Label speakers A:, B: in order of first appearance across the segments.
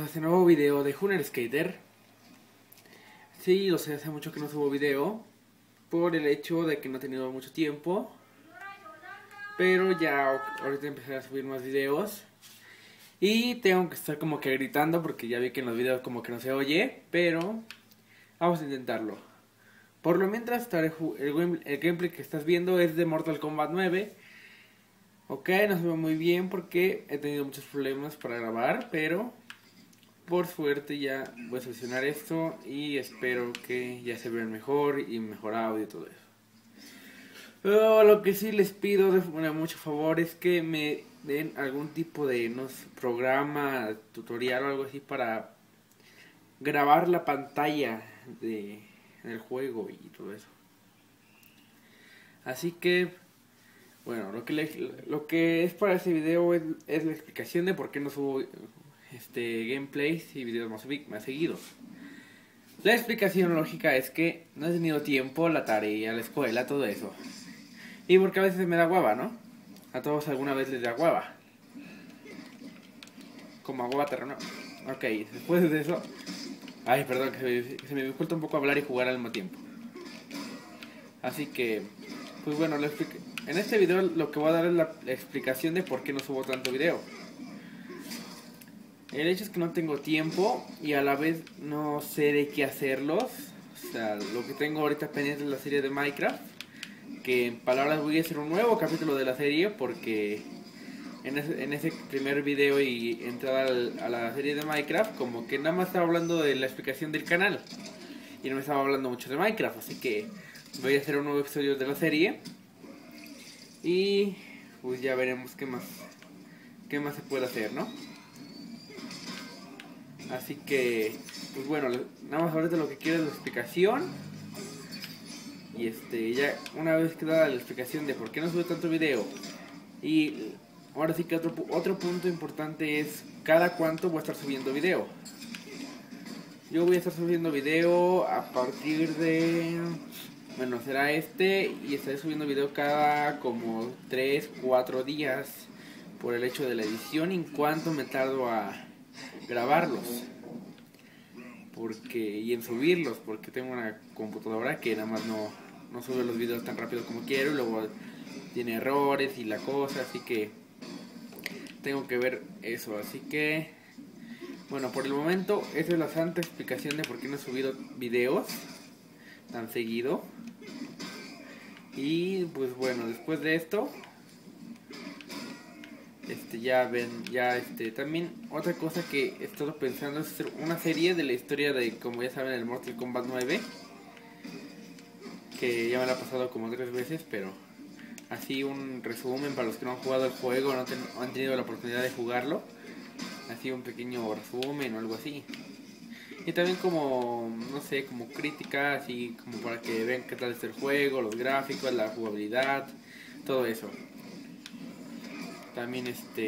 A: a este nuevo video de Junner Skater. Sí, lo sé, hace mucho que no subo video por el hecho de que no he tenido mucho tiempo, pero ya ahorita empecé a subir más videos y tengo que estar como que gritando porque ya vi que en los videos como que no se oye, pero vamos a intentarlo. Por lo mientras el gameplay que estás viendo es de Mortal Kombat 9. Ok, no se ve muy bien porque he tenido muchos problemas para grabar, pero por suerte ya voy a solucionar esto y espero que ya se vean mejor y mejor audio y todo eso. Pero lo que sí les pido de mucho favor es que me den algún tipo de programa, tutorial o algo así para grabar la pantalla del juego y todo eso. Así que bueno, lo que es para este video es la explicación de por qué no subo gameplays y videos más seguidos. La explicación lógica es que no he tenido tiempo, la tarea, la escuela, todo eso. Y porque a veces me da hueva, ¿no? A todos alguna vez les da hueva. Como a hueva terreno. Ok, después de eso... Ay, perdón, que se me dificulta un poco hablar y jugar al mismo tiempo. Así que, pues bueno, en este video lo que voy a dar es la explicación de por qué no subo tanto video. El hecho es que no tengo tiempo y a la vez no sé de qué hacerlos. O sea, lo que tengo ahorita pendiente es la serie de Minecraft, que en palabras voy a hacer un nuevo capítulo de la serie porque en ese primer video y entrada a la serie de Minecraft como que nada más estaba hablando de la explicación del canal y no me estaba hablando mucho de Minecraft, así que voy a hacer un nuevo episodio de la serie y pues ya veremos qué más se puede hacer, ¿no? Así que, pues bueno, nada más ahorita lo que quiero es la explicación. Y ya una vez que dada la explicación de por qué no sube tanto video. Y ahora sí que otro punto importante es cada cuánto voy a estar subiendo video. Yo voy a estar subiendo video a partir de... Bueno, será y estaré subiendo video cada como 3-4 días por el hecho de la edición y en cuánto me tardo a grabarlos y en subirlos, porque tengo una computadora que nada más no sube los videos tan rápido como quiero y luego tiene errores y la cosa, así que tengo que ver eso. Así que bueno, por el momento esa es la santa explicación de por qué no he subido videos tan seguido. Y pues bueno, después de esto también otra cosa que he estado pensando es hacer una serie de la historia de, como ya saben, el Mortal Kombat 9, que ya me la he pasado como 3 veces, pero así un resumen para los que no han jugado el juego, no han tenido la oportunidad de jugarlo, así un pequeño resumen o algo así. Y también como, no sé, como crítica, así como para que vean qué tal es el juego, los gráficos, la jugabilidad, todo eso. También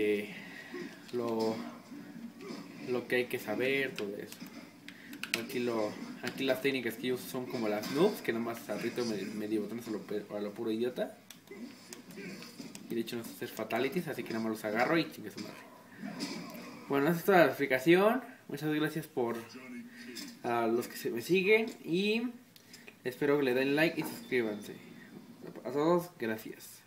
A: lo que hay que saber, todo eso. Aquí las técnicas que yo uso son como las noobs, que nomás aprieto medio botones a lo puro idiota. Y de hecho no sé hacer fatalities, así que nada más los agarro y chingue su madre. Bueno, esa es toda la explicación. Muchas gracias a los que me siguen y espero que le den like y suscríbanse. A todos, gracias.